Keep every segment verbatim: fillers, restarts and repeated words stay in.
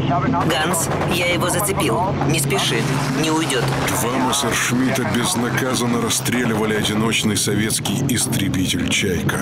Ганс, я его зацепил. Не спеши, не уйдет. Два Мессершмитта безнаказанно расстреливали одиночный советский истребитель «Чайка».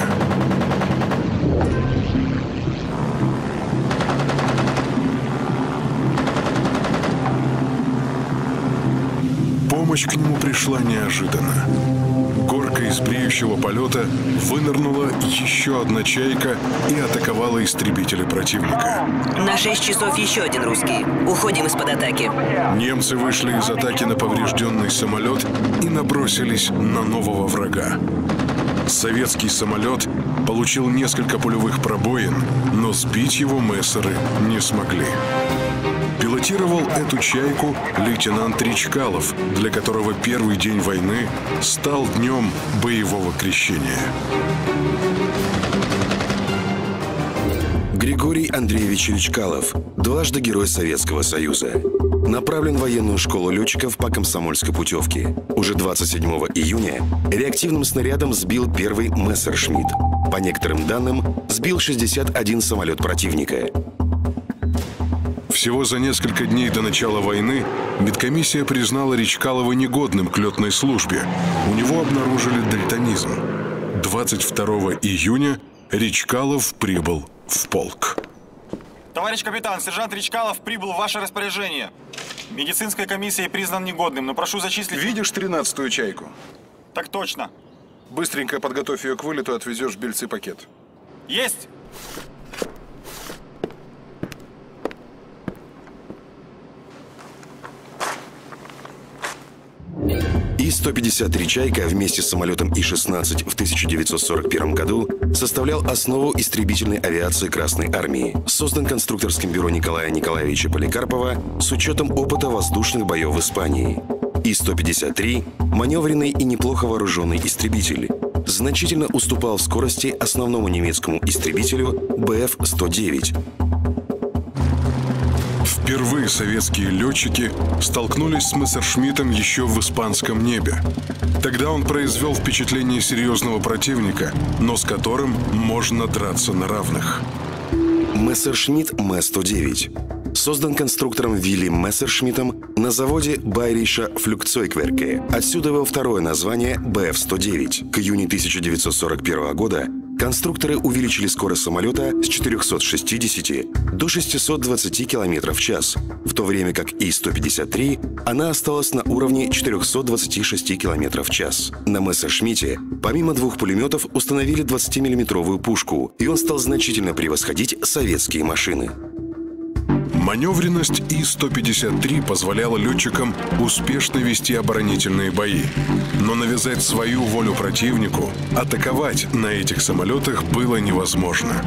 Помощь к нему пришла неожиданно. Горка из бреющего полета вынырнула еще одна «Чайка» и атаковала истребители противника. На шесть часов еще один русский. Уходим из-под атаки. Немцы вышли из атаки на поврежденный самолет и набросились на нового врага. Советский самолет получил несколько пулевых пробоин, но сбить его мессеры не смогли. Пилотировал эту «Чайку» лейтенант Ричкалов, для которого первый день войны стал днем боевого крещения. Григорий Андреевич Ричкалов, дважды Герой Советского Союза. Направлен в военную школу летчиков по комсомольской путевке. Уже двадцать седьмого июня реактивным снарядом сбил первый Мессершмитт. По некоторым данным, сбил шестьдесят один самолет противника. Всего за несколько дней до начала войны медкомиссия признала Ричкалова негодным к летной службе. У него обнаружили дальтонизм. двадцать второго июня Ричкалов прибыл в полк. Товарищ капитан, сержант Ричкалов прибыл в ваше распоряжение. Медицинской комиссией признан негодным, но прошу зачислить... Видишь тринадцатую «Чайку»? Так точно. Быстренько подготовь ее к вылету, отвезешь в Бельцы пакет. Есть! И сто пятьдесят три «Чайка» вместе с самолетом И шестнадцать в тысяча девятьсот сорок первом году составлял основу истребительной авиации Красной Армии. Создан конструкторским бюро Николая Николаевича Поликарпова с учетом опыта воздушных боев в Испании. И сто пятьдесят три – маневренный и неплохо вооруженный истребитель. Значительно уступал в скорости основному немецкому истребителю Бэ Эф сто девять. Впервые советские летчики столкнулись с Мессершмиттом еще в испанском небе. Тогда он произвел впечатление серьезного противника, но с которым можно драться на равных. Мессершмитт Ме сто девять. Создан конструктором Вилли Мессершмиттом на заводе Bayerische Flugzeugwerke. Отсюда его второе название Бэ Эф сто девять. К июню тысяча девятьсот сорок первого года конструкторы увеличили скорость самолета с четырёхсот шестидесяти до шестисот двадцати километров в час, в то время как И сто пятьдесят три она осталась на уровне четырёхсот двадцати шести километров в час. На Мессершмитте помимо двух пулеметов установили двадцатимиллиметровую пушку, и он стал значительно превосходить советские машины. Маневренность И сто пятьдесят три позволяла летчикам успешно вести оборонительные бои. Но навязать свою волю противнику, атаковать на этих самолетах было невозможно.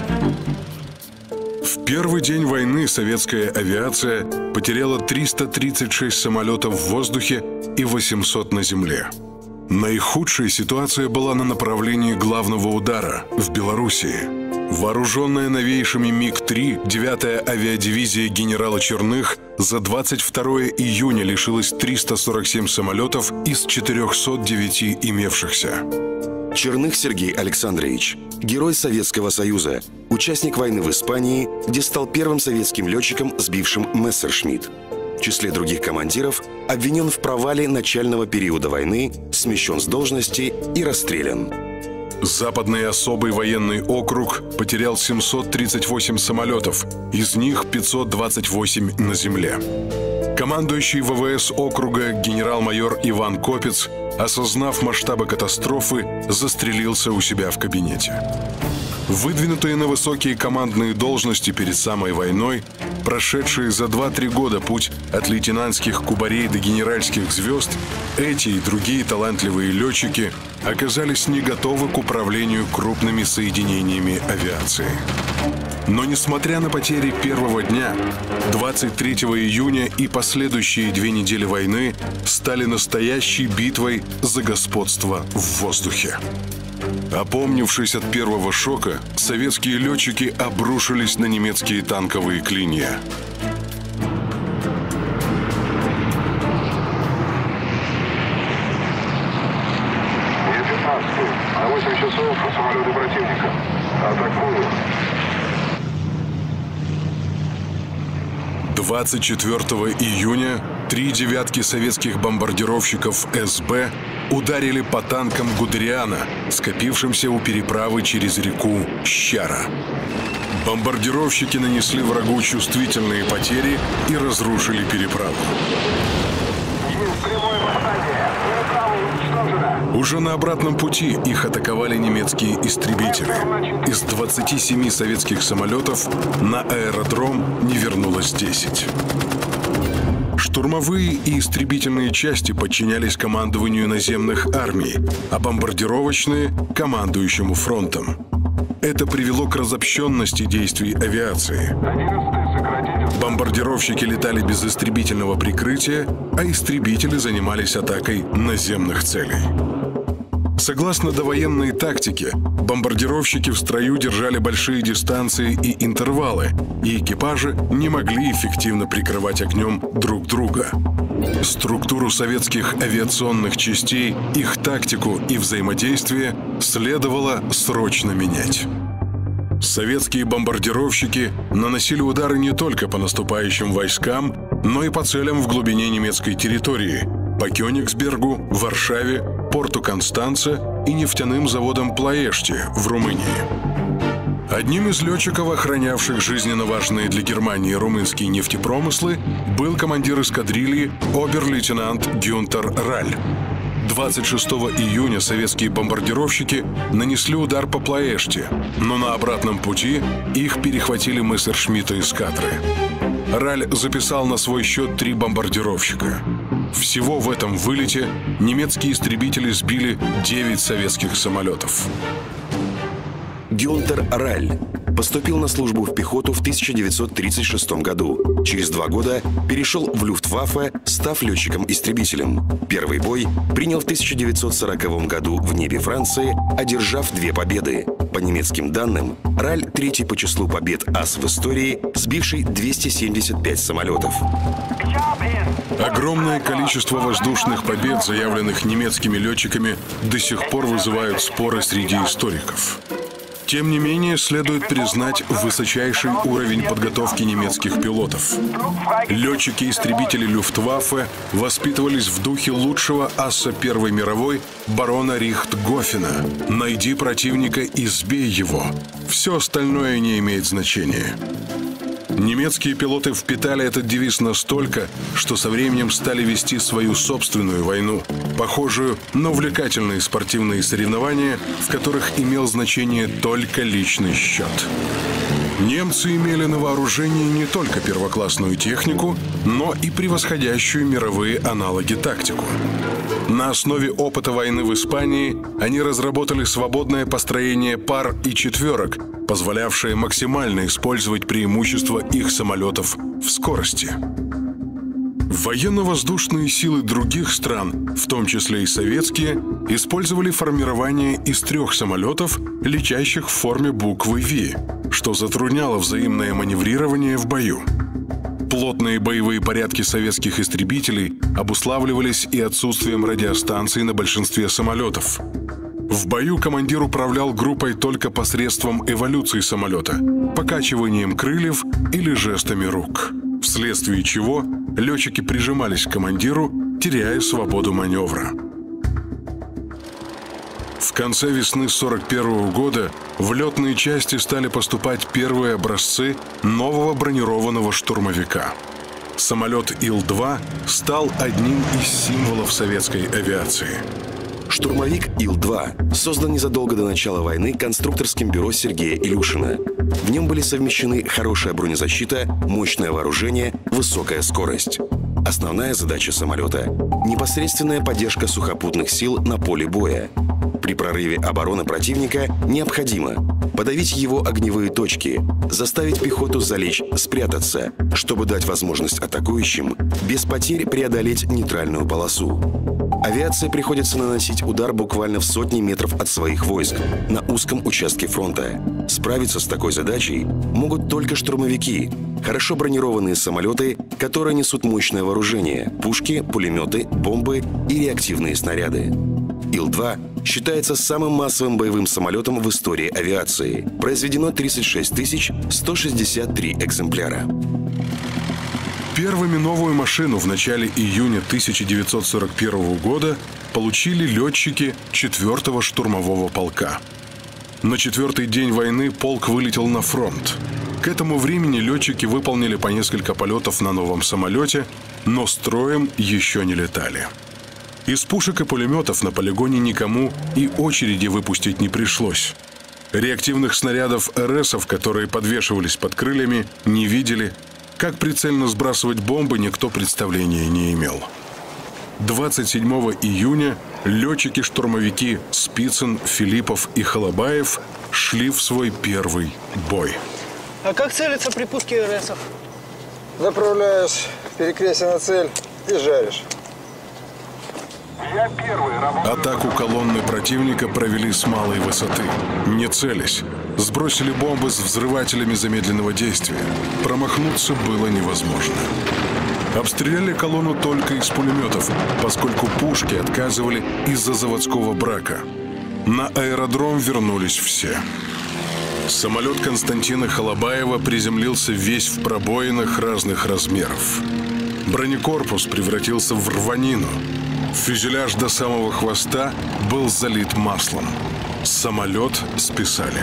В первый день войны советская авиация потеряла триста тридцать шесть самолетов в воздухе и восемьсот на земле. Наихудшая ситуация была на направлении главного удара в Белоруссии. Вооруженная новейшими Миг три, девятая авиадивизия генерала Черных за двадцать второе июня лишилась триста сорок семь самолетов из четырёхсот девяти имевшихся. Черных Сергей Александрович, Герой Советского Союза, участник войны в Испании, где стал первым советским летчиком, сбившим Мессершмитт. В числе других командиров обвинен в провале начального периода войны, смещен с должности и расстрелян. Западный особый военный округ потерял семьсот тридцать восемь самолетов, из них пятьсот двадцать восемь на земле. Командующий вэ вэ эс округа генерал-майор Иван Копец, осознав масштабы катастрофы, застрелился у себя в кабинете. Выдвинутые на высокие командные должности перед самой войной, прошедшие за два-три года путь от лейтенантских кубарей до генеральских звезд, эти и другие талантливые летчики оказались не готовы к управлению крупными соединениями авиации. Но несмотря на потери первого дня, двадцать третьего июня и последующие две недели войны стали настоящей битвой за господство в воздухе. Опомнившись от первого шока, советские летчики обрушились на немецкие танковые клинья. Е пятнадцать, на восемь часов по самолету противника. Атакую. двадцать четвёртого июня три девятки советских бомбардировщиков эс бэ ударили по танкам Гудериана, скопившимся у переправы через реку Щара. Бомбардировщики нанесли врагу чувствительные потери и разрушили переправу. Уже на обратном пути их атаковали немецкие истребители. Из двадцати семи советских самолетов на аэродром не вернулось десять. Штурмовые и истребительные части подчинялись командованию наземных армий, а бомбардировочные – командующему фронтом. Это привело к разобщенности действий авиации. Бомбардировщики летали без истребительного прикрытия, а истребители занимались атакой наземных целей. Согласно довоенной тактике, бомбардировщики в строю держали большие дистанции и интервалы, и экипажи не могли эффективно прикрывать огнем друг друга. Структуру советских авиационных частей, их тактику и взаимодействие следовало срочно менять. Советские бомбардировщики наносили удары не только по наступающим войскам, но и по целям в глубине немецкой территории – по Кёнигсбергу, Варшаве, порту Констанца и нефтяным заводам Плоешти в Румынии. Одним из летчиков, охранявших жизненно важные для Германии румынские нефтепромыслы, был командир эскадрильи обер-лейтенант Гюнтер Раль. двадцать шестого июня советские бомбардировщики нанесли удар по Плоешти, но на обратном пути их перехватили мессершмитты эскадры. Раль записал на свой счет три бомбардировщика. Всего в этом вылете немецкие истребители сбили девять советских самолетов. Гюнтер Раль поступил на службу в пехоту в тысяча девятьсот тридцать шестом году. Через два года перешел в Люфтваффе, став летчиком-истребителем. Первый бой принял в тысяча девятьсот сороковом году в небе Франции, одержав две победы. По немецким данным, Раль третий по числу побед ас в истории, сбивший двести семьдесят пять самолетов. Огромное количество воздушных побед, заявленных немецкими летчиками, до сих пор вызывают споры среди историков. Тем не менее, следует признать высочайший уровень подготовки немецких пилотов. Летчики-истребители Люфтваффе воспитывались в духе лучшего аса Первой мировой барона Рихтгофена. «Найди противника и сбей его. Все остальное не имеет значения». Немецкие пилоты впитали этот девиз настолько, что со временем стали вести свою собственную войну, похожую на увлекательные спортивные соревнования, в которых имел значение только личный счет. Немцы имели на вооружении не только первоклассную технику, но и превосходящую мировые аналоги тактику. На основе опыта войны в Испании они разработали свободное построение пар и четверок, позволявшее максимально использовать преимущества их самолетов в скорости. Военно-воздушные силы других стран, в том числе и советские, использовали формирование из трех самолетов, летящих в форме буквы «Ви», что затрудняло взаимное маневрирование в бою. Плотные боевые порядки советских истребителей обуславливались и отсутствием радиостанций на большинстве самолетов. В бою командир управлял группой только посредством эволюции самолета, покачиванием крыльев или жестами рук, вследствие чего летчики прижимались к командиру, теряя свободу маневра. В конце весны сорок первого года в летные части стали поступать первые образцы нового бронированного штурмовика. Самолет Ил два стал одним из символов советской авиации. Штурмовик Ил два создан незадолго до начала войны конструкторским бюро Сергея Илюшина. В нем были совмещены хорошая бронезащита, мощное вооружение, высокая скорость. Основная задача самолета – непосредственная поддержка сухопутных сил на поле боя. При прорыве обороны противника необходимо подавить его огневые точки, заставить пехоту залечь, спрятаться, чтобы дать возможность атакующим без потерь преодолеть нейтральную полосу. Авиации приходится наносить удар буквально в сотни метров от своих войск на узком участке фронта. Справиться с такой задачей могут только штурмовики, хорошо бронированные самолеты, которые несут мощное вооружение – пушки, пулеметы, бомбы и реактивные снаряды. Ил два считается самым массовым боевым самолетом в истории авиации. Произведено тридцать шесть тысяч сто шестьдесят три экземпляра. Первыми новую машину в начале июня тысяча девятьсот сорок первого года получили летчики четвёртого штурмового полка. На четвертый день войны полк вылетел на фронт. К этому времени летчики выполнили по несколько полетов на новом самолете, но строем еще не летали. Из пушек и пулеметов на полигоне никому и очереди выпустить не пришлось. Реактивных снарядов РСов, которые подвешивались под крыльями, не видели. Как прицельно сбрасывать бомбы, никто представления не имел. двадцать седьмого июня летчики-штурмовики Спицын, Филиппов и Холобаев шли в свой первый бой. А как целиться при пуске РСов? Направляешь перекрестие на цель и жаришь. Я первый, работаю. Атаку колонны противника провели с малой высоты, не целясь. Сбросили бомбы с взрывателями замедленного действия. Промахнуться было невозможно. Обстреляли колонну только из пулеметов, поскольку пушки отказывали из-за заводского брака. На аэродром вернулись все. Самолет Константина Холобаева приземлился весь в пробоинах разных размеров. Бронекорпус превратился в рванину. Фюзеляж до самого хвоста был залит маслом. Самолет списали.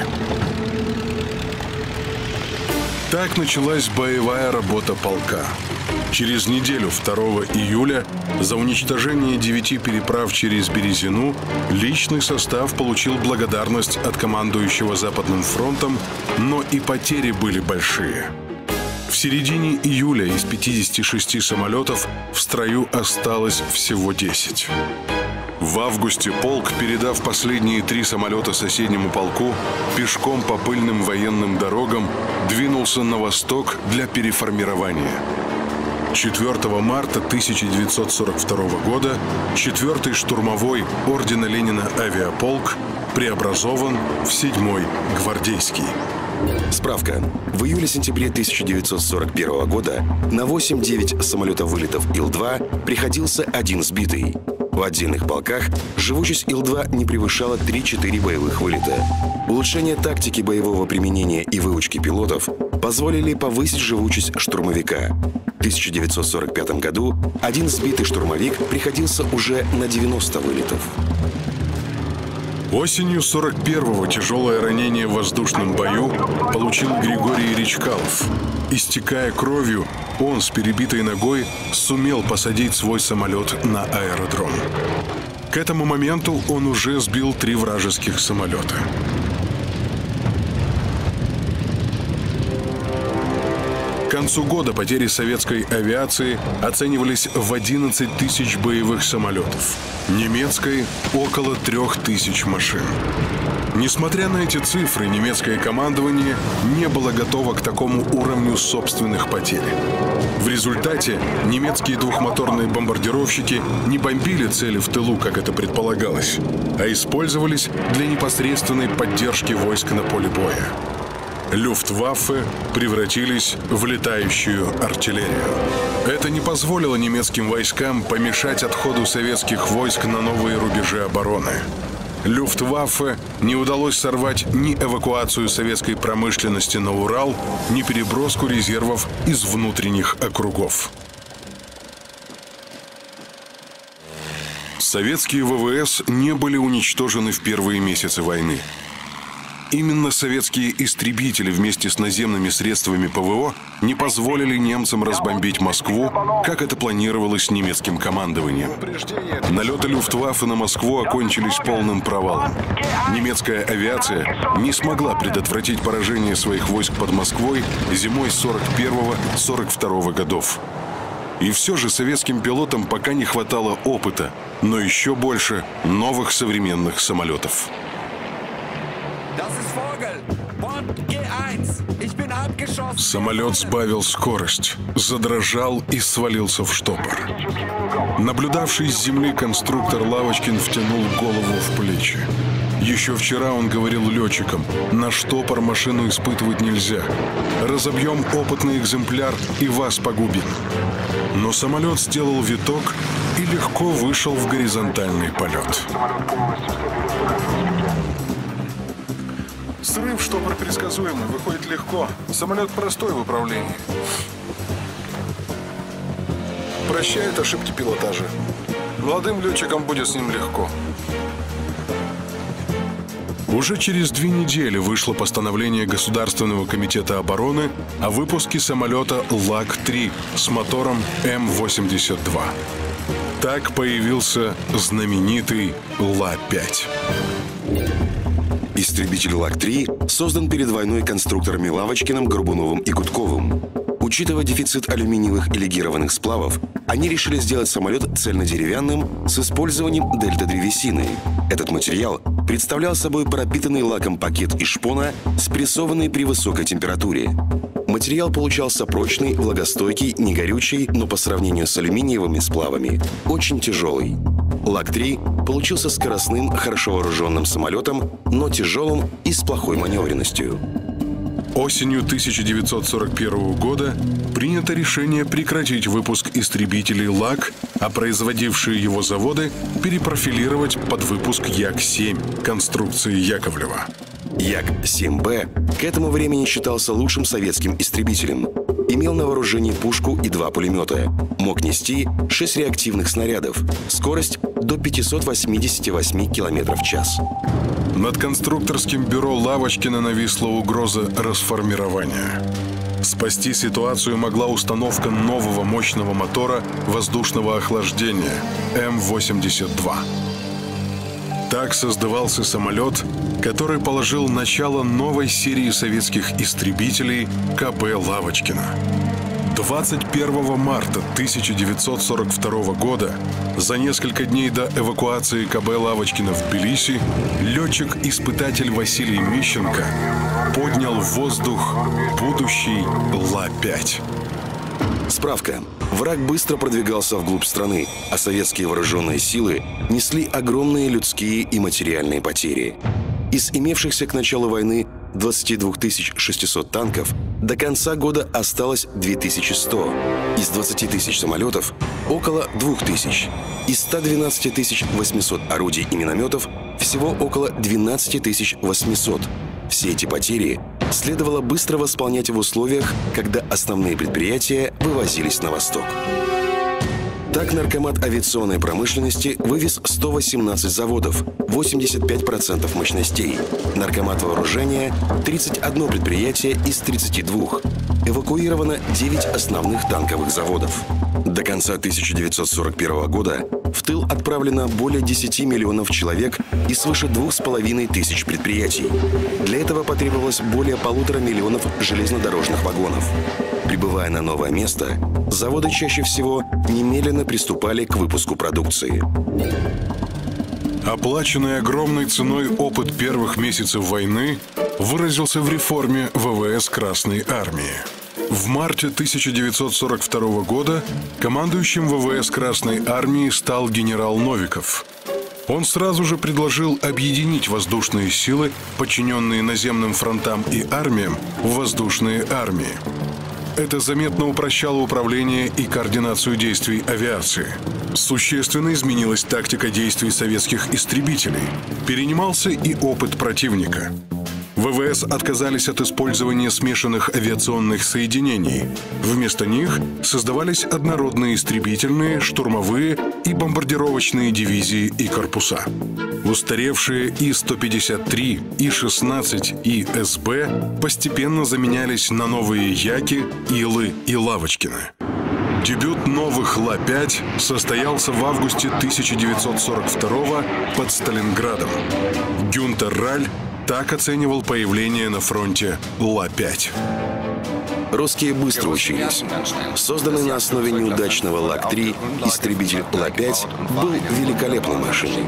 Так началась боевая работа полка. Через неделю, второго июля, за уничтожение девяти переправ через Березину личный состав получил благодарность от командующего Западным фронтом, но и потери были большие. В середине июля из пятидесяти шести самолетов в строю осталось всего десять. В августе полк, передав последние три самолета соседнему полку, пешком по пыльным военным дорогам двинулся на восток для переформирования. четвёртого марта тысяча девятьсот сорок второго года четвёртый штурмовой ордена Ленина авиаполк преобразован в седьмой гвардейский. Справка. В июле-сентябре тысяча девятьсот сорок первого года на восемь-девять самолетов вылетов Ил-два приходился один сбитый. В отдельных полках живучесть Ил-два не превышала три-четыре боевых вылета. Улучшение тактики боевого применения и выучки пилотов позволили повысить живучесть штурмовика. В тысяча девятьсот сорок пятом году один сбитый штурмовик приходился уже на девяносто вылетов. Осенью сорок первого тяжелое ранение в воздушном бою получил Григорий Речкалов. Истекая кровью, он с перебитой ногой сумел посадить свой самолет на аэродром. К этому моменту он уже сбил три вражеских самолета. К концу года потери советской авиации оценивались в одиннадцать тысяч боевых самолетов, немецкой – около трёх тысяч машин. Несмотря на эти цифры, немецкое командование не было готово к такому уровню собственных потерь. В результате немецкие двухмоторные бомбардировщики не бомбили цели в тылу, как это предполагалось, а использовались для непосредственной поддержки войск на поле боя. Люфтваффе превратились в летающую артиллерию. Это не позволило немецким войскам помешать отходу советских войск на новые рубежи обороны. Люфтваффе не удалось сорвать ни эвакуацию советской промышленности на Урал, ни переброску резервов из внутренних округов. Советские ВВС не были уничтожены в первые месяцы войны. Именно советские истребители вместе с наземными средствами ПВО не позволили немцам разбомбить Москву, как это планировалось немецким командованием. Налеты Люфтваффе на Москву окончились полным провалом. Немецкая авиация не смогла предотвратить поражение своих войск под Москвой зимой сорок первого — сорок второго годов. И все же советским пилотам пока не хватало опыта, но еще больше новых современных самолетов. Самолет сбавил скорость, задрожал и свалился в штопор. Наблюдавший с земли конструктор Лавочкин втянул голову в плечи. Еще вчера он говорил летчикам: на штопор машину испытывать нельзя. Разобьем опытный экземпляр и вас погубим. Но самолет сделал виток и легко вышел в горизонтальный полет. Срыв штопор предсказуемый, выходит легко. Самолет простой в управлении. прощают ошибки пилотажа. Молодым летчикам будет с ним легко. Уже через две недели вышло постановление Государственного комитета обороны о выпуске самолета Лак три с мотором Эм восемьдесят два. Так появился знаменитый Ла пять. Истребитель Лак три создан перед войной конструкторами Лавочкиным, Горбуновым и Гудковым. Учитывая дефицит алюминиевых и легированных сплавов, они решили сделать самолет цельнодеревянным с использованием дельта-древесины. Этот материал представлял собой пропитанный лаком пакет из шпона, спрессованный при высокой температуре. Материал получался прочный, влагостойкий, негорючий, но по сравнению с алюминиевыми сплавами очень тяжелый. Лак три получился скоростным, хорошо вооруженным самолетом, но тяжелым и с плохой маневренностью. Осенью тысяча девятьсот сорок первого года принято решение прекратить выпуск истребителей Лак, а производившие его заводы перепрофилировать под выпуск Як семь конструкции Яковлева. Як семь Б к этому времени считался лучшим советским истребителем. Имел на вооружении пушку и два пулемета. Мог нести шесть реактивных снарядов. Скорость до пятисот восьмидесяти восьми километров в час. Над конструкторским бюро Лавочкина нависла угроза расформирования. Спасти ситуацию могла установка нового мощного мотора воздушного охлаждения Эм восемьдесят два. Так создавался самолет, который положил начало новой серии советских истребителей Ка Бэ Лавочкина. двадцать первого марта тысяча девятьсот сорок второго года, за несколько дней до эвакуации Ка Бэ Лавочкина в Тбилиси, летчик-испытатель Василий Мищенко поднял в воздух будущий Ла пять. Справка. Враг быстро продвигался вглубь страны, а советские вооруженные силы несли огромные людские и материальные потери. Из имевшихся к началу войны двадцати двух тысяч шестисот танков до конца года осталось две тысячи сто. Из двадцати тысяч самолетов около двух тысяч. Из ста двенадцати тысяч восьмисот орудий и минометов всего около двенадцати тысяч восьмисот. Все эти потери следовало быстро восполнять в условиях, когда основные предприятия вывозились на восток. Так Наркомат авиационной промышленности вывез сто восемнадцать заводов, восемьдесят пять процентов мощностей. Наркомат вооружения – тридцать одно предприятие из тридцати двух. Эвакуировано девять основных танковых заводов. До конца тысяча девятьсот сорок первого года в тыл отправлено более десяти миллионов человек и свыше двух с половиной тысяч предприятий. Для этого потребовалось более полутора миллионов железнодорожных вагонов. Прибывая на новое место, заводы чаще всего немедленно приступали к выпуску продукции. Оплаченный огромной ценой опыт первых месяцев войны выразился в реформе Вэ Вэ Эс Красной Армии. В марте тысяча девятьсот сорок второго года командующим Вэ Вэ Эс Красной Армии стал генерал Новиков. Он сразу же предложил объединить воздушные силы, подчиненные наземным фронтам и армиям, в воздушные армии. Это заметно упрощало управление и координацию действий авиации. Существенно изменилась тактика действий советских истребителей. Перенимался и опыт противника. Вэ Вэ Эс отказались от использования смешанных авиационных соединений. Вместо них создавались однородные истребительные, штурмовые и бомбардировочные дивизии и корпуса. Устаревшие И сто пятьдесят три, И шестнадцать и Эс Бэ постепенно заменялись на новые Яки, Илы и Лавочкины. Дебют новых Ла пять состоялся в августе тысяча девятьсот сорок второго под Сталинградом. Гюнтер Раль так оценивал появление на фронте Ла пять. Русские быстро учились. Созданный на основе неудачного Лак три, истребитель Ла пять был великолепной машиной.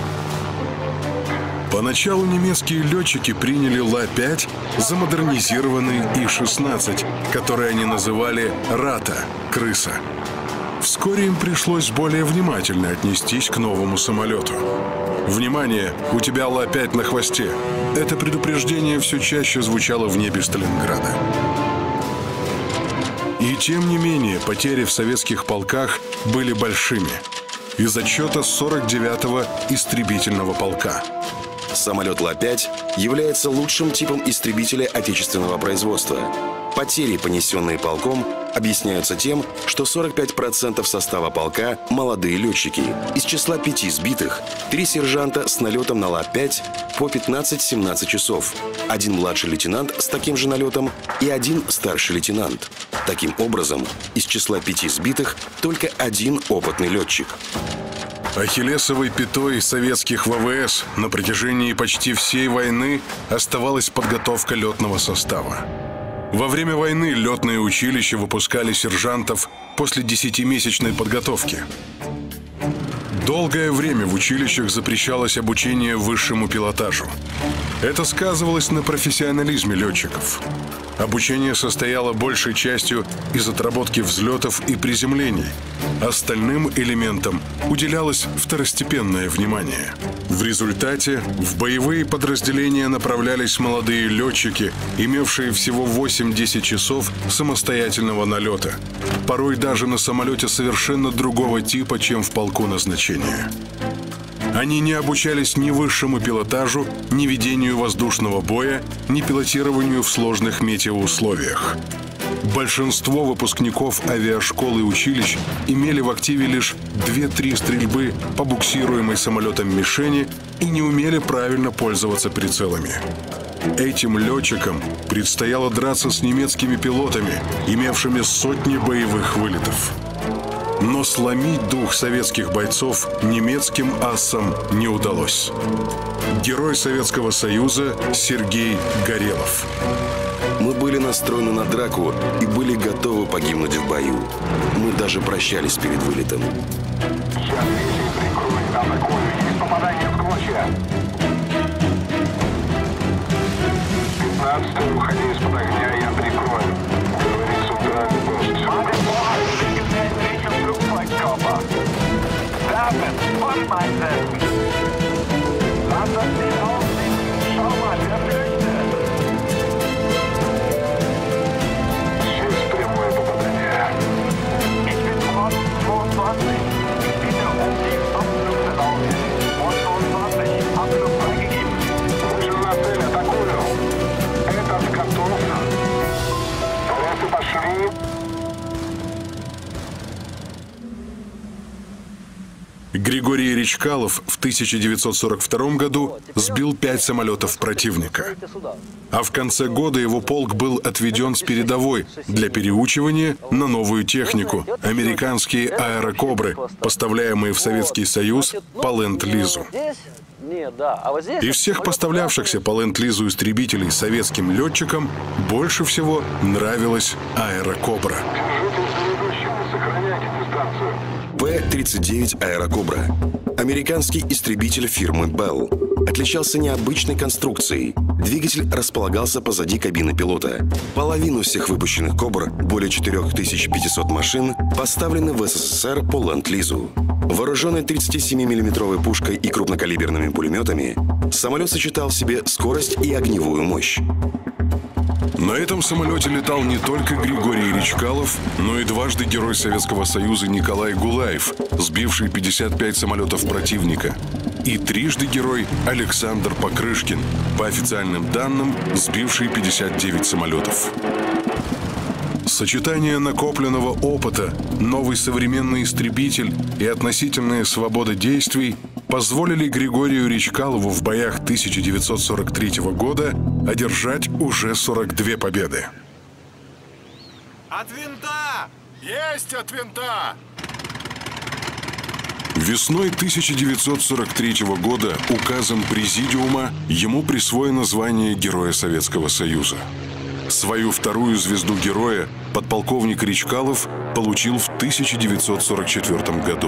Поначалу немецкие летчики приняли Ла пять за модернизированный И шестнадцать, который они называли «Рата» — «крыса». Вскоре им пришлось более внимательно отнестись к новому самолету. «Внимание! У тебя Ла пять на хвосте!» Это предупреждение все чаще звучало в небе Сталинграда. И тем не менее, потери в советских полках были большими. Из отчета сорок девятого истребительного полка. Самолет Ла пять является лучшим типом истребителя отечественного производства. Потери, понесенные полком, объясняются тем, что сорок пять процентов состава полка – молодые летчики. Из числа пяти сбитых – три сержанта с налетом на Ла пять по пятнадцать-семнадцать часов, один младший лейтенант с таким же налетом и один старший лейтенант. Таким образом, из числа пяти сбитых только один опытный летчик. Ахиллесовой пятой советских ВВС на протяжении почти всей войны оставалась подготовка летного состава. Во время войны летные училища выпускали сержантов после десятимесячной подготовки. Долгое время в училищах запрещалось обучение высшему пилотажу. Это сказывалось на профессионализме летчиков. Обучение состояло большей частью из отработки взлетов и приземлений. Остальным элементам уделялось второстепенное внимание. В результате в боевые подразделения направлялись молодые летчики, имевшие всего восемь-десять часов самостоятельного налета. Порой даже на самолете совершенно другого типа, чем в полку назначения. Они не обучались ни высшему пилотажу, ни ведению воздушного боя, ни пилотированию в сложных метеоусловиях. Большинство выпускников авиашкол и училищ имели в активе лишь две-три стрельбы по буксируемой самолетом мишени и не умели правильно пользоваться прицелами. Этим летчикам предстояло драться с немецкими пилотами, имевшими сотни боевых вылетов. Но сломить дух советских бойцов немецким асам не удалось. Герой Советского Союза Сергей Горелов. Мы были настроены на драку и были готовы погибнуть в бою. Мы даже прощались перед вылетом. Сейчас вези, прикрой, атакую. Есть попадание в клочья. пятнадцатый, уходи из-под огня, я прикрою. Говорит центральный пост. Здесь прямое попадание. Вышел на цель, атакую. Этот готов. Рейсы пошли. Григорий Речкалов в тысяча девятьсот сорок втором году сбил пять самолетов противника. А в конце года его полк был отведен с передовой для переучивания на новую технику – американские аэрокобры, поставляемые в Советский Союз по ленд-лизу. Из всех поставлявшихся по ленд-лизу истребителей советским летчикам больше всего нравилась аэрокобра. П тридцать девять «Аэрокобра». Американский истребитель фирмы Bell. Отличался необычной конструкцией. Двигатель располагался позади кабины пилота. Половину всех выпущенных «Кобр», более четырёх тысяч пятисот машин, поставлены в СССР по ленд-лизу. Вооруженный тридцатисемимиллиметровой пушкой и крупнокалиберными пулеметами, самолет сочетал в себе скорость и огневую мощь. На этом самолете летал не только Григорий Речкалов, но и дважды Герой Советского Союза Николай Гулаев, сбивший пятьдесят пять самолетов противника, и трижды герой Александр Покрышкин, по официальным данным, сбивший пятьдесят девять самолетов. Сочетание накопленного опыта, новый современный истребитель и относительная свобода действий позволили Григорию Речкалову в боях тысяча девятьсот сорок третьего года одержать уже сорок две победы. От винта! Есть от винта! Весной тысяча девятьсот сорок третьего года указом Президиума ему присвоено звание Героя Советского Союза. Свою вторую звезду Героя подполковник Речкалов получил в тысяча девятьсот сорок четвёртом году.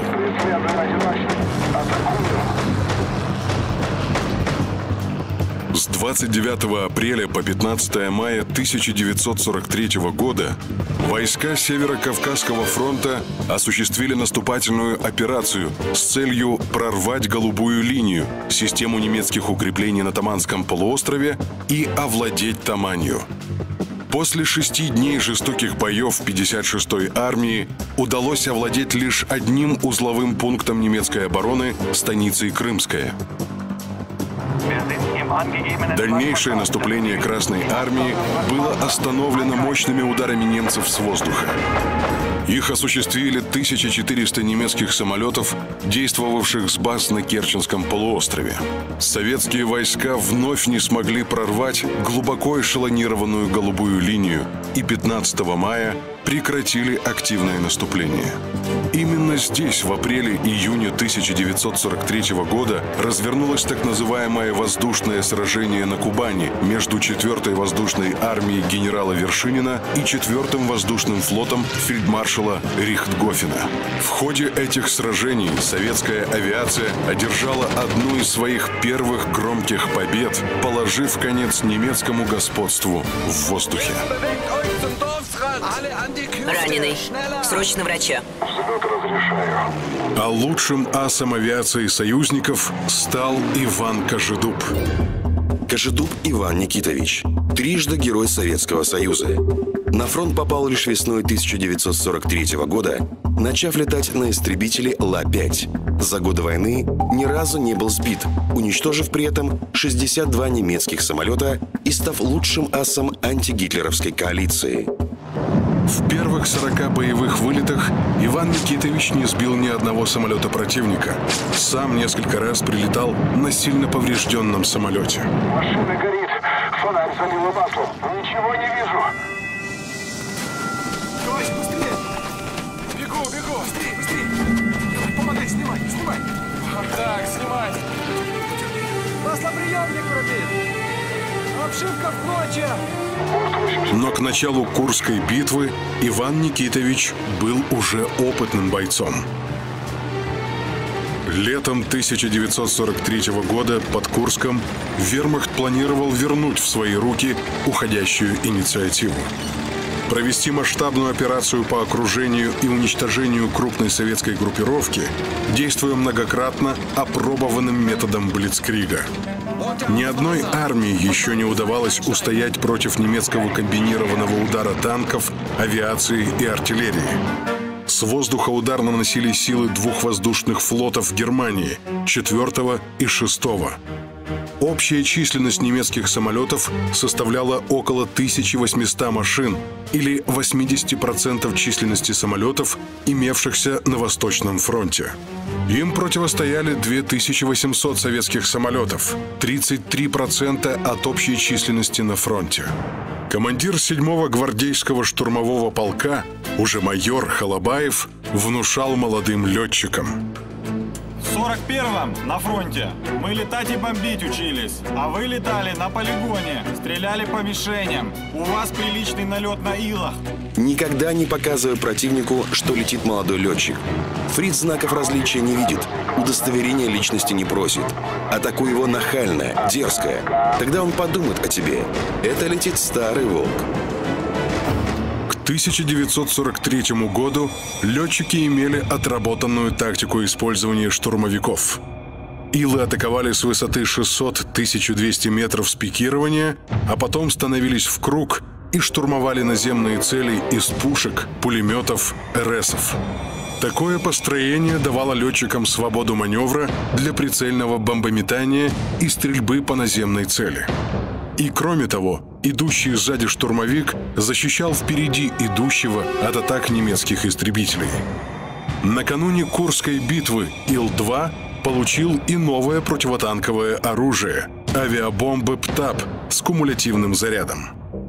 С двадцать девятого апреля по пятнадцатое мая тысяча девятьсот сорок третьего года войска Северо-Кавказского фронта осуществили наступательную операцию с целью прорвать голубую линию, систему немецких укреплений на Таманском полуострове и овладеть Таманью. После шести дней жестоких боев пятьдесят шестой армии удалось овладеть лишь одним узловым пунктом немецкой обороны – станицей Крымская. Дальнейшее наступление Красной Армии было остановлено мощными ударами немцев с воздуха. Их осуществили тысяча четыреста немецких самолетов, действовавших с баз на Керченском полуострове. Советские войска вновь не смогли прорвать глубоко эшелонированную голубую линию и пятнадцатого мая прекратили активное наступление. Именно здесь в апреле-июне тысяча девятьсот сорок третьего года развернулось так называемое воздушное сражение на Кубани между четвёртой воздушной армией генерала Вершинина и четвёртым воздушным флотом фельдмаршала Рихтгофена. В ходе этих сражений советская авиация одержала одну из своих первых громких побед, положив конец немецкому господству в воздухе. Раненый. Срочно врача. Взлет разрешаю. А лучшим асом авиации союзников стал Иван Кожедуб. Кожедуб Иван Никитович. Трижды Герой Советского Союза. На фронт попал лишь весной тысяча девятьсот сорок третьего года, начав летать на истребителе Ла пять. За годы войны ни разу не был сбит, уничтожив при этом шестьдесят два немецких самолета и став лучшим асом антигитлеровской коалиции. В первых сорока боевых вылетах Иван Никитович не сбил ни одного самолета противника. Сам несколько раз прилетал на сильно поврежденном самолете. Машина горит. Фонарь залило маслом. Ничего не вижу. Товарищ, быстрее! Бегу, бегу! Быстрее, быстрее! Помогай, снимай, снимай! Так, снимай! Маслоприемник пробит! Обшивка в клочья! Но к началу Курской битвы Иван Никитович был уже опытным бойцом. Летом тысяча девятьсот сорок третьего года под Курском вермахт планировал вернуть в свои руки уходящую инициативу. Провести масштабную операцию по окружению и уничтожению крупной советской группировки, действуя многократно опробованным методом блицкрига. Ни одной армии еще не удавалось устоять против немецкого комбинированного удара танков, авиации и артиллерии. С воздуха удар наносили силы двух воздушных флотов Германии, четвертого и шестого. Общая численность немецких самолетов составляла около тысячи восьмисот машин, или восемьдесят процентов численности самолетов, имевшихся на Восточном фронте. Им противостояли две тысячи восемьсот советских самолетов, тридцать три процента от общей численности на фронте. Командир седьмого гвардейского штурмового полка, уже майор Халабаев, внушал молодым летчикам. В сорок первом на фронте мы летать и бомбить учились, а вы летали на полигоне, стреляли по мишеням. У вас приличный налет на илах. Никогда не показывая противнику, что летит молодой летчик. Фриц знаков различия не видит, удостоверения личности не просит. Атакуй его нахальное, дерзкое. Тогда он подумает о тебе. Это летит старый волк. К тысяча девятьсот сорок третьему году летчики имели отработанную тактику использования штурмовиков. Илы атаковали с высоты шестьсот — тысяча двести метров с пикирования, а потом становились в круг и штурмовали наземные цели из пушек, пулеметов, РСов. Такое построение давало летчикам свободу маневра для прицельного бомбометания и стрельбы по наземной цели. И кроме того, идущий сзади штурмовик защищал впереди идущего от атак немецких истребителей. Накануне Курской битвы Ил два получил и новое противотанковое оружие – авиабомбы ПТАП с кумулятивным зарядом.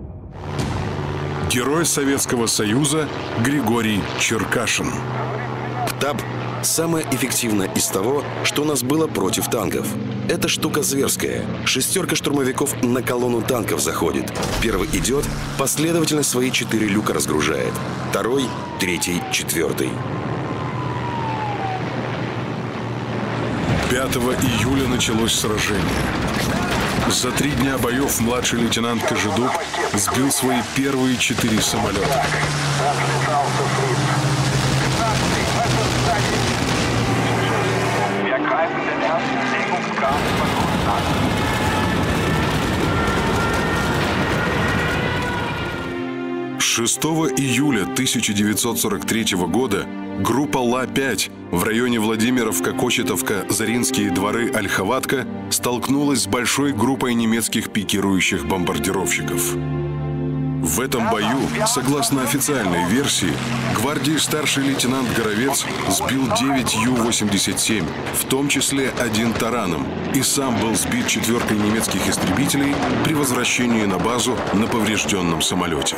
Герой Советского Союза Григорий Черкашин. ПТАП – самое эффективное из того, что у нас было против танков. Эта штука зверская. Шестерка штурмовиков на колонну танков заходит. Первый идет, последовательно свои четыре люка разгружает. Второй, третий, четвертый. пятого июля началось сражение. За три дня боев младший лейтенант Кожедуб сбил свои первые четыре самолета. шестого июля тысяча девятьсот сорок третьего года группа Ла пять в районе Владимировка-Кочетовка-Заринские дворы Ольховатка столкнулась с большой группой немецких пикирующих бомбардировщиков. В этом бою, согласно официальной версии, гвардии старший лейтенант Горовец сбил девять Ю восемьдесят семь, в том числе один тараном, и сам был сбит четверкой немецких истребителей при возвращении на базу на поврежденном самолете.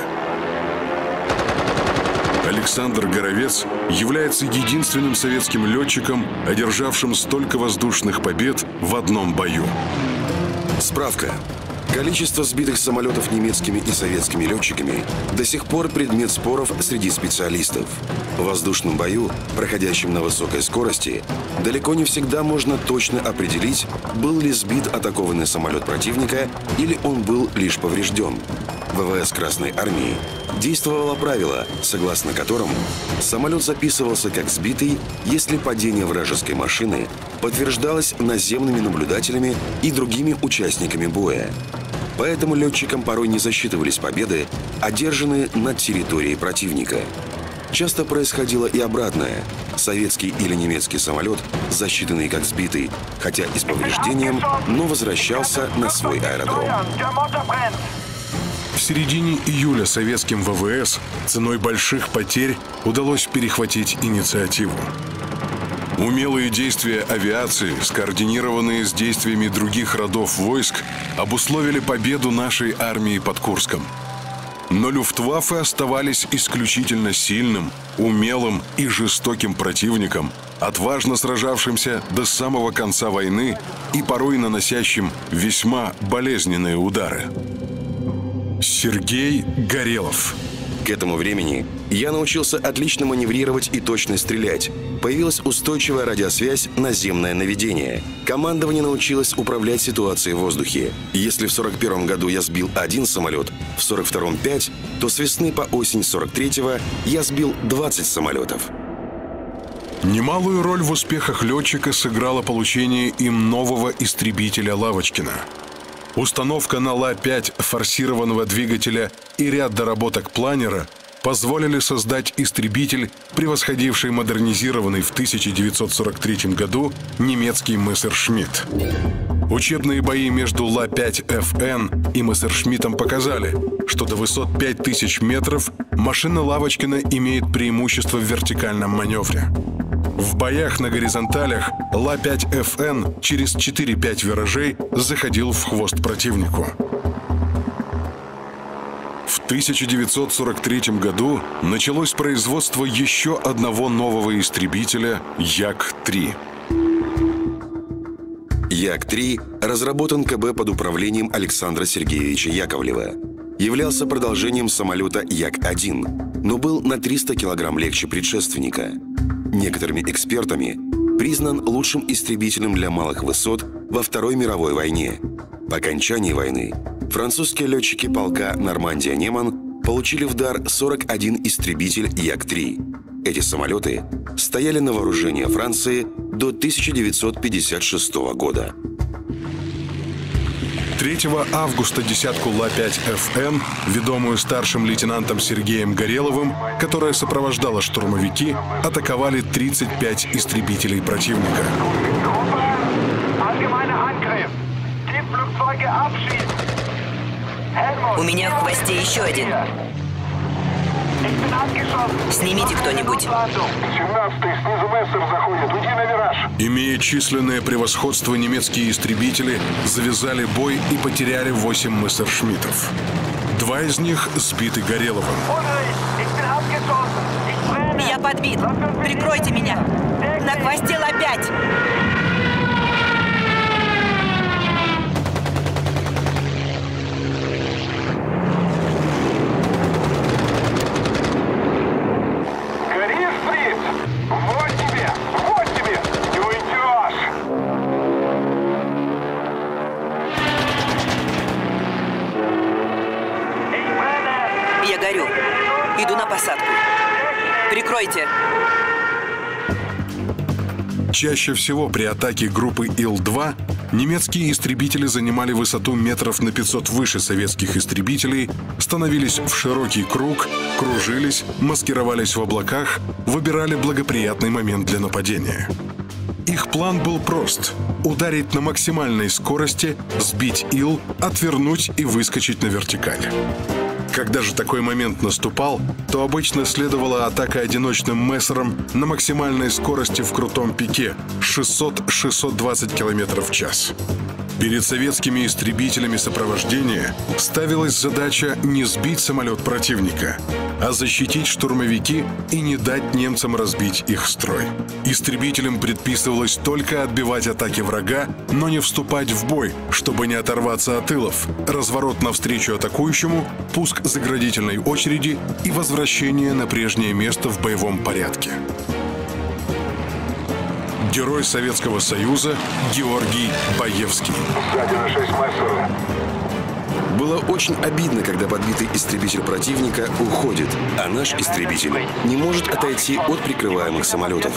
Александр Горовец является единственным советским летчиком, одержавшим столько воздушных побед в одном бою. Справка. Количество сбитых самолетов немецкими и советскими летчиками до сих пор предмет споров среди специалистов. В воздушном бою, проходящем на высокой скорости, далеко не всегда можно точно определить, был ли сбит атакованный самолет противника или он был лишь поврежден. В ВВС Красной Армии действовало правило, согласно которому самолет записывался как сбитый, если падение вражеской машины подтверждалось наземными наблюдателями и другими участниками боя. Поэтому летчикам порой не засчитывались победы, одержанные над территорией противника. Часто происходило и обратное. Советский или немецкий самолет, засчитанный как сбитый, хотя и с повреждением, но возвращался на свой аэродром. В середине июля советским ВВС ценой больших потерь удалось перехватить инициативу. Умелые действия авиации, скоординированные с действиями других родов войск, обусловили победу нашей армии под Курском. Но Люфтваффе оставались исключительно сильным, умелым и жестоким противником, отважно сражавшимся до самого конца войны и порой наносящим весьма болезненные удары. Сергей Горелов. К этому времени я научился отлично маневрировать и точно стрелять. Появилась устойчивая радиосвязь, наземное наведение. Командование научилось управлять ситуацией в воздухе. Если в сорок первом году я сбил один самолет, в сорок втором пять, то с весны по осень сорок третьего я сбил двадцать самолетов. Немалую роль в успехах летчика сыграло получение им нового истребителя Лавочкина. Установка на Ла пять форсированного двигателя и ряд доработок планера позволили создать истребитель, превосходивший модернизированный в тысяча девятьсот сорок третьем году немецкий Мессершмитт. Учебные бои между Ла пять эф эн и Мессершмиттом показали, что до высот пять тысяч метров машина Лавочкина имеет преимущество в вертикальном маневре. В боях на горизонталях Ла пять эф эн через четыре-пять виражей заходил в хвост противнику. В тысяча девятьсот сорок третьем году началось производство еще одного нового истребителя Як три. Як три разработан КБ под управлением Александра Сергеевича Яковлева. Являлся продолжением самолета Як один, но был на триста килограмм легче предшественника. Некоторыми экспертами признан лучшим истребителем для малых высот во Второй мировой войне. По окончании войны французские летчики полка «Нормандия-Неман» получили в дар сорок один истребитель Як три. Эти самолеты стояли на вооружении Франции до тысяча девятьсот пятьдесят шестого года. третьего августа десятку Ла пять эф эн, ведомую старшим лейтенантом Сергеем Гореловым, которая сопровождала штурмовики, атаковали тридцать пять истребителей противника. У меня в хвосте еще один. Снимите кто-нибудь. семнадцатый, снизу Мессер заходит. Уйди на вираж. Имея численное превосходство, немецкие истребители завязали бой и потеряли восемь Мессершмиттов. Два из них сбиты Гореловым. Я подбит. Прикройте меня. На хвосте Ла пять. Я горю. Иду на посадку. Прикройте. Чаще всего при атаке группы Ил два немецкие истребители занимали высоту метров на пятьсот выше советских истребителей, становились в широкий круг, кружились, маскировались в облаках, выбирали благоприятный момент для нападения. Их план был прост – ударить на максимальной скорости, сбить Ил, отвернуть и выскочить на вертикаль. Когда же такой момент наступал, то обычно следовала атака одиночным мессером на максимальной скорости в крутом пике – шестьсот — шестьсот двадцать километров в час. Перед советскими истребителями сопровождения ставилась задача не сбить самолет противника, а защитить штурмовики и не дать немцам разбить их строй. Истребителям предписывалось только отбивать атаки врага, но не вступать в бой, чтобы не оторваться от тылов, разворот навстречу атакующему, пуск заградительной очереди и возвращение на прежнее место в боевом порядке. Герой Советского Союза Георгий Баевский. Сзади на шесть мессеров. Было очень обидно, когда подбитый истребитель противника уходит, а наш истребитель не может отойти от прикрываемых самолетов.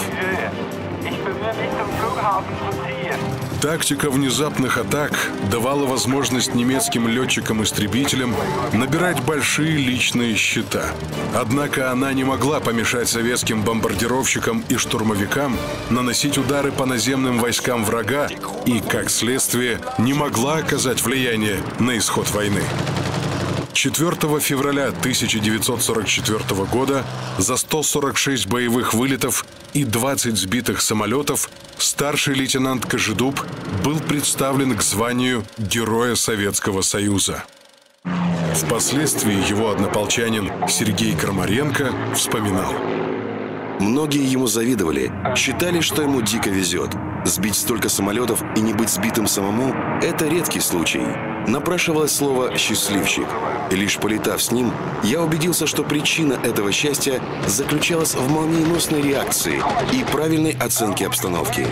Тактика внезапных атак давала возможность немецким летчикам-истребителям набирать большие личные счета. Однако она не могла помешать советским бомбардировщикам и штурмовикам наносить удары по наземным войскам врага и, как следствие, не могла оказать влияние на исход войны. четвёртого февраля тысяча девятьсот сорок четвёртого года за сто сорок шесть боевых вылетов и двадцать сбитых самолетов старший лейтенант Кожедуб был представлен к званию Героя Советского Союза. Впоследствии его однополчанин Сергей Крамаренко вспоминал. Многие ему завидовали, считали, что ему дико везет. Сбить столько самолетов и не быть сбитым самому – это редкий случай. Напрашивалось слово «счастливчик». И лишь полетав с ним, я убедился, что причина этого счастья заключалась в молниеносной реакции и правильной оценке обстановки.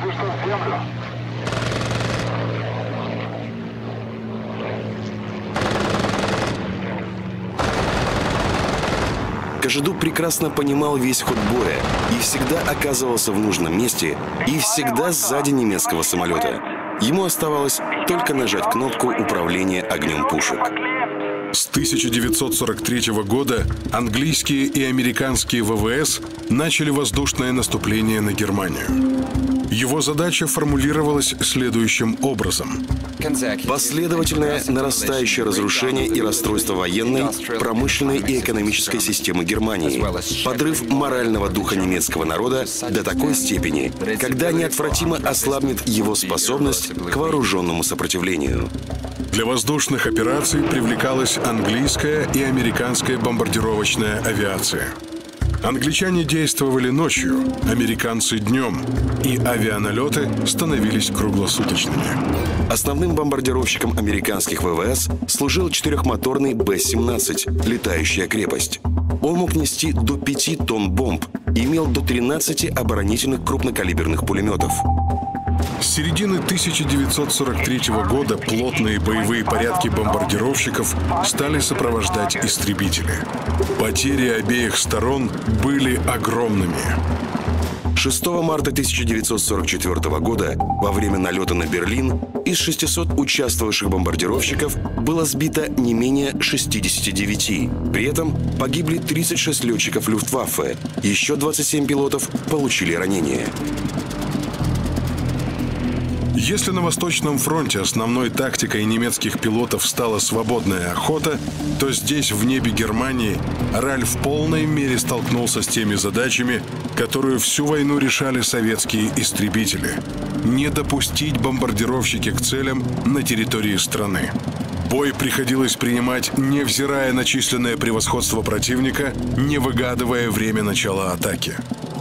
Кожедуб прекрасно понимал весь ход боя и всегда оказывался в нужном месте и всегда сзади немецкого самолета. Ему оставалось только нажать кнопку управления огнем пушек. С тысяча девятьсот сорок третьего года английские и американские ВВС начали воздушное наступление на Германию. Его задача формулировалась следующим образом. Последовательное нарастающее разрушение и расстройство военной, промышленной и экономической системы Германии. Подрыв морального духа немецкого народа до такой степени, когда неотвратимо ослабнет его способность к вооруженному сопротивлению. Для воздушных операций привлекалась английская и американская бомбардировочная авиация. Англичане действовали ночью, американцы днем, и авианалеты становились круглосуточными. Основным бомбардировщиком американских ВВС служил четырехмоторный Бэ семнадцать «Летающая крепость». Он мог нести до пяти тонн бомб и имел до тринадцати оборонительных крупнокалиберных пулеметов. С середины тысяча девятьсот сорок третьего года плотные боевые порядки бомбардировщиков стали сопровождать истребители. Потери обеих сторон были огромными. шестого марта тысяча девятьсот сорок четвёртого года во время налета на Берлин из шестисот участвовавших бомбардировщиков было сбито не менее шестидесяти девяти. При этом погибли тридцать шесть летчиков Люфтваффе, еще двадцать семь пилотов получили ранения. Если на Восточном фронте основной тактикой немецких пилотов стала свободная охота, то здесь, в небе Германии, Раль в полной мере столкнулся с теми задачами, которые всю войну решали советские истребители. Не допустить бомбардировщики к целям на территории страны. Бой приходилось принимать, невзирая на численное превосходство противника, не выгадывая время начала атаки.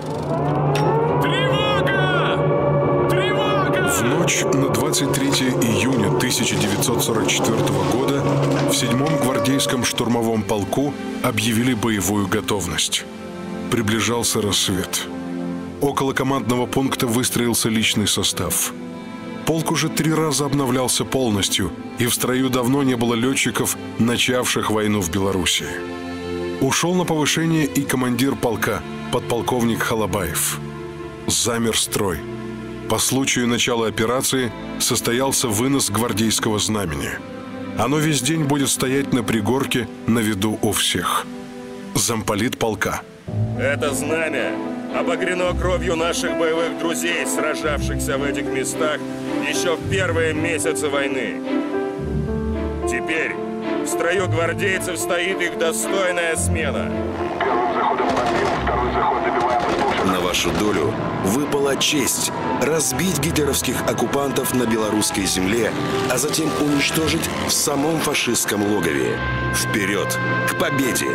В ночь на двадцать третье июня тысяча девятьсот сорок четвёртого года в седьмом гвардейском штурмовом полку объявили боевую готовность. Приближался рассвет. Около командного пункта выстроился личный состав. Полк уже три раза обновлялся полностью, и в строю давно не было летчиков, начавших войну в Белоруссии. Ушел на повышение и командир полка, подполковник Халабаев. замер строй. По случаю начала операции состоялся вынос гвардейского знамени. Оно весь день будет стоять на пригорке на виду у всех. Замполит полка. Это знамя обогрено кровью наших боевых друзей, сражавшихся в этих местах еще в первые месяцы войны. Теперь в строю гвардейцев стоит их достойная смена. Первым заходом бомбим, второй заход добиваем успешно. На вашу долю выпала честь разбить гитлеровских оккупантов на белорусской земле, а затем уничтожить в самом фашистском логове. Вперед к победе!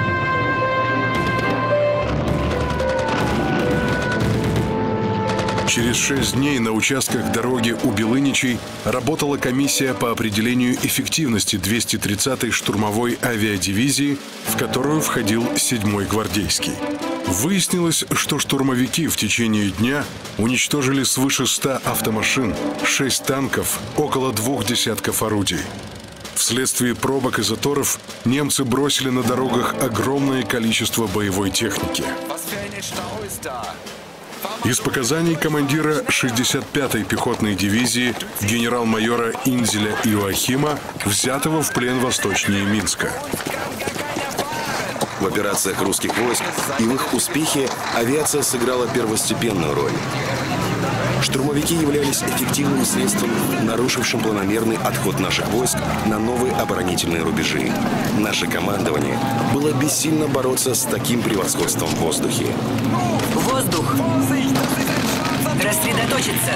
Через шесть дней на участках дороги у Белыничей работала комиссия по определению эффективности двести тридцатой штурмовой авиадивизии, в которую входил седьмой гвардейский. Выяснилось, что штурмовики в течение дня уничтожили свыше ста автомашин, шесть танков, около двух десятков орудий. Вследствие пробок и заторов немцы бросили на дорогах огромное количество боевой техники. Из показаний командира шестьдесят пятой пехотной дивизии генерал-майора Инзеля Иоахима, взятого в плен восточнее Минска. В операциях русских войск и в их успехе авиация сыграла первостепенную роль. Штурмовики являлись эффективным средством, нарушившим планомерный отход наших войск на новые оборонительные рубежи. Наше командование было бессильно бороться с таким превосходством в воздухе. Воздух! Рассредоточиться!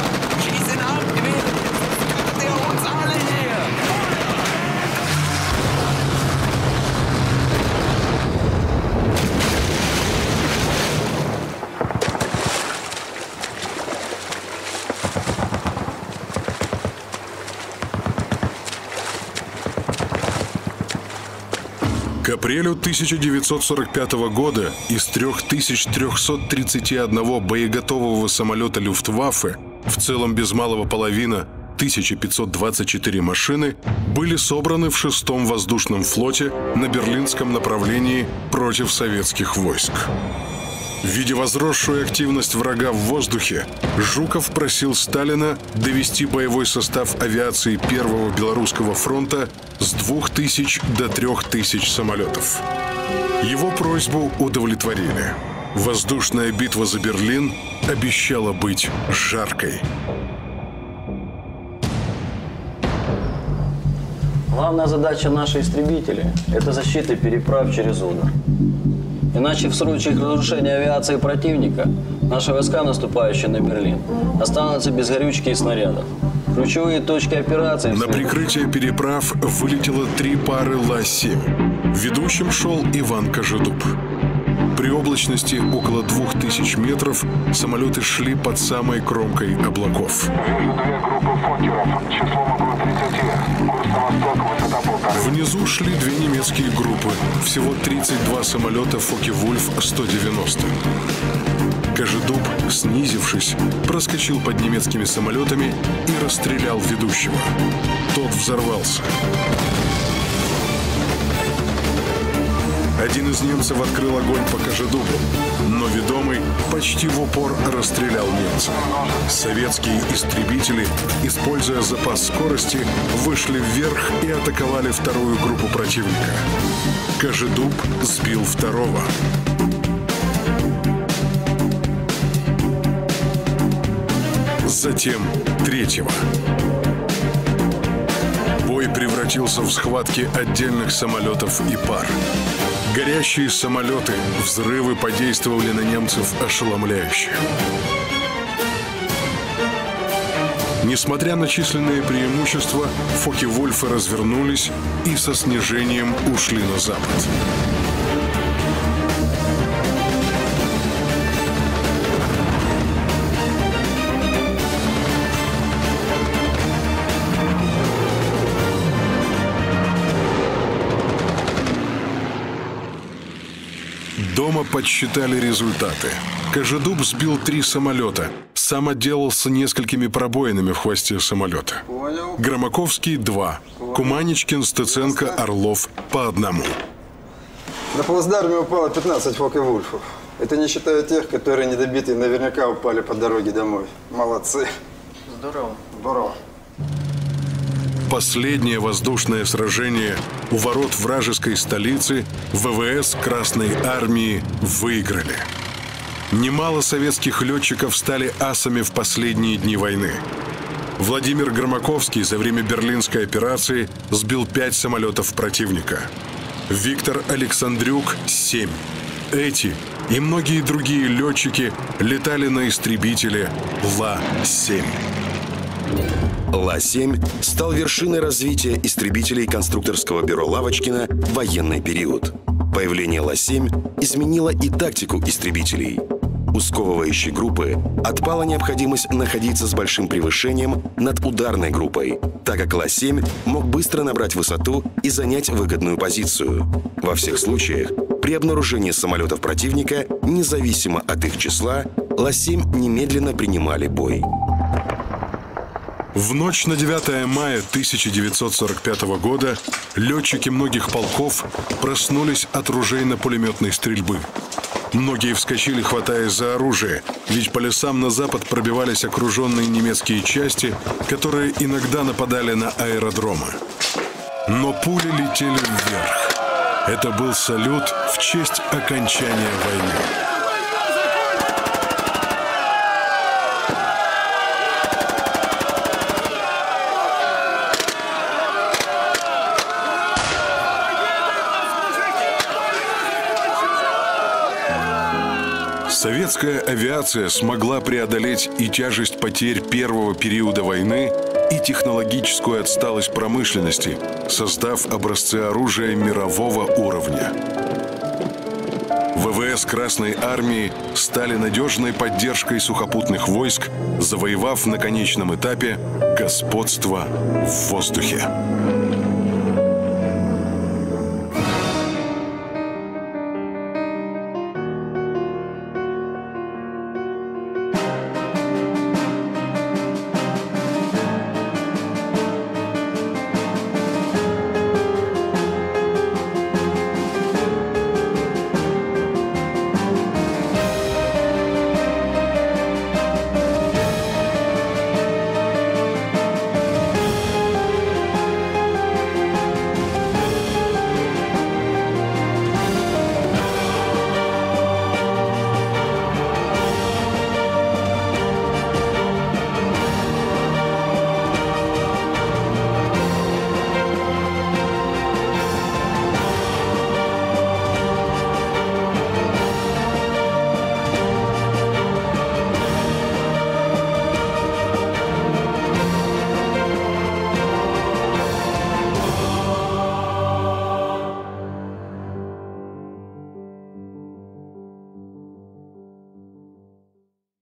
К апрелю тысяча девятьсот сорок пятого года из трёх тысяч трёхсот тридцати одного боеготового самолета Люфтваффе, в целом без малого половина, тысяча пятьсот двадцать четыре машины, были собраны в шестом воздушном флоте на берлинском направлении против советских войск. Видя возросшую активность врага в воздухе, Жуков просил Сталина довести боевой состав авиации Первого Белорусского фронта с двух тысяч до трех тысяч самолетов. Его просьбу удовлетворили. Воздушная битва за Берлин обещала быть жаркой. Главная задача наших истребителей – это защита переправ через Одер. Иначе в случае разрушения авиации противника наши войска, наступающие на Берлин, останутся без горючки и снарядов. Ключевые точки операции... На прикрытие переправ вылетело три пары Ла семь. Ведущим шел Иван Кожедуб. При облачности около двух тысяч метров самолеты шли под самой кромкой облаков. Вижу две группы фокеров, числом около тридцати. Курс на восток, высота полторы. Внизу шли две немецкие группы, всего тридцать два самолета Фокке-Вульф сто девяносто. Кожедуб, снизившись, проскочил под немецкими самолетами и расстрелял ведущего. Тот взорвался. Один из немцев открыл огонь по Кожедубу, но ведомый почти в упор расстрелял немца. Советские истребители, используя запас скорости, вышли вверх и атаковали вторую группу противника. Кожедуб сбил второго. Затем третьего. Бой превратился в схватки отдельных самолетов и пар. Горящие самолеты, взрывы подействовали на немцев ошеломляюще. Несмотря на численные преимущества, Фокке-Вульфы развернулись и со снижением ушли на запад. Дома подсчитали результаты. Кожедуб сбил три самолета. Сам отделался несколькими пробоинами в хвосте самолета. Громаковский – два. Куманичкин, Стеценко, Орлов – по одному. На плацдарме упало пятнадцать Фокке-Вульфов. Это не считая тех, которые недобитые наверняка упали по дороге домой. Молодцы. Здорово. Здорово. Последнее воздушное сражение у ворот вражеской столицы ВВС Красной Армии выиграли. Немало советских летчиков стали асами в последние дни войны. Владимир Громаковский за время Берлинской операции сбил пять самолетов противника. Виктор Александрюк – семь. Эти и многие другие летчики летали на истребителе Ла семь. Ла семь стал вершиной развития истребителей конструкторского бюро Лавочкина в военный период. Появление Ла семь изменило и тактику истребителей. У сковывающей группы отпала необходимость находиться с большим превышением над ударной группой, так как Ла семь мог быстро набрать высоту и занять выгодную позицию. Во всех случаях, при обнаружении самолетов противника, независимо от их числа, Ла семь немедленно принимали бой. В ночь на девятое мая тысяча девятьсот сорок пятого года летчики многих полков проснулись от ружейно-пулеметной стрельбы. Многие вскочили, хватаясь за оружие, ведь по лесам на запад пробивались окруженные немецкие части, которые иногда нападали на аэродромы. Но пули летели вверх. Это был салют в честь окончания войны. Советская авиация смогла преодолеть и тяжесть потерь первого периода войны, и технологическую отсталость промышленности, создав образцы оружия мирового уровня. ВВС Красной Армии стали надежной поддержкой сухопутных войск, завоевав на конечном этапе господство в воздухе.